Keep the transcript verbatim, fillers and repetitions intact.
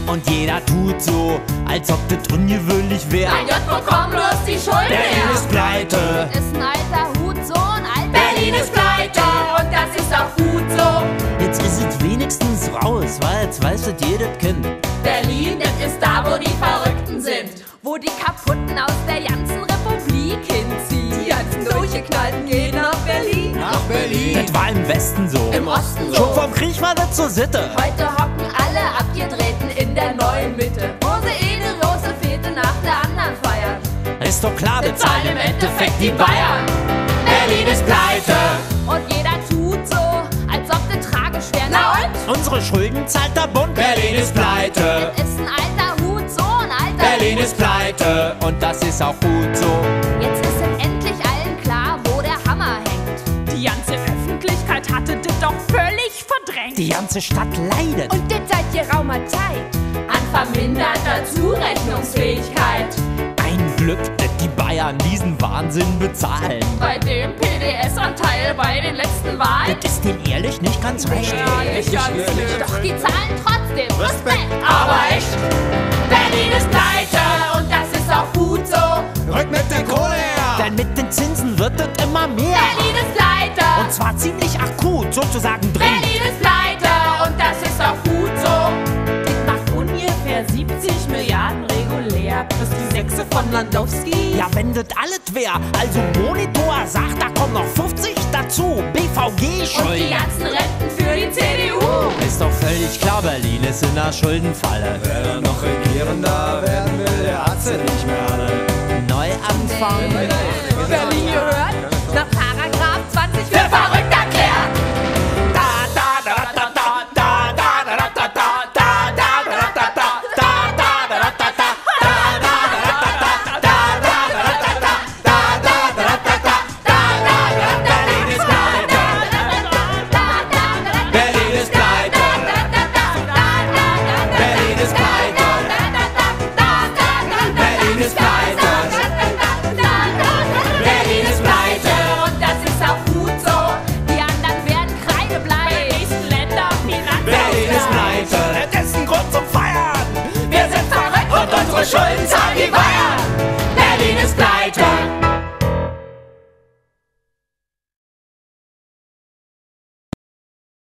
Und jeder tut so, als ob das ungewöhnlich wäre. Mein Gott, wo kommen bloß die Schulden Berlin her? ist pleite. Ist ein alter Hut, so ein alter. Berlin ist pleite und das ist auch gut so. Jetzt ist es wenigstens raus, weil jetzt weiß es jedes Kind. Berlin, das ist da, wo die Verrückten sind. Wo die Kaputten aus der ganzen Republik hinziehen. Die ganzen Durchgeknallten gehen nach Berlin. Nach Berlin. Das war im Westen so. Im Osten so. Schon vom Krieg war das zur Sitte. Heute hocken alle Abgedrehten in der neuen Mitte, wo sie eh eine große Fete nach der anderen feiern. Ist doch klar, Wir zahlen im Endeffekt die Bayern. Berlin ist pleite und jeder tut so, als ob das tragisch wäre. Na und? Unsere Schulden zahlt der Bund. Berlin ist pleite. Das ist ein alter Hut, so ein alter Berlin Hut. ist pleite. Und das ist auch gut so. Jetzt ist es endlich allen klar, wo der Hammer hängt. Die ganze Öffentlichkeit hatte das doch völlig verdrängt. Die ganze Stadt leidet. Und das seit geraumer Zeit an verminderter Zurechnungsfähigkeit. Ein Glück, dass die Bayern diesen Wahnsinn bezahlen. Bei dem P D S-Anteil bei den letzten Wahlen. Das ist denen ehrlich nicht ganz recht. Ja, nicht ganz wirklich. Doch die zahlen trotzdem. Respekt. Aber echt, Berlin ist pleite und das ist auch gut so. Rück mit der Kohle her. Denn mit den Zinsen wird es immer mehr. Berlin ist pleite. Und zwar ziemlich akut, sozusagen dringend. Berlin ist pleite und das ist auch gut so. Das macht ungefähr siebzig Milliarden regulär. Plus die Sechse von Landowski. Ja, wenn das alles wär, also Monitor sagt, da kommen noch fünfzig dazu. B V Und die G-Schulden. ganzen Renten für die C D U. Ist doch völlig klar, Berlin ist in der Schuldenfalle. Wer dann noch Regierender werden will, der hat sie nicht mehr alle. Neuanfang. Berlin gehört nach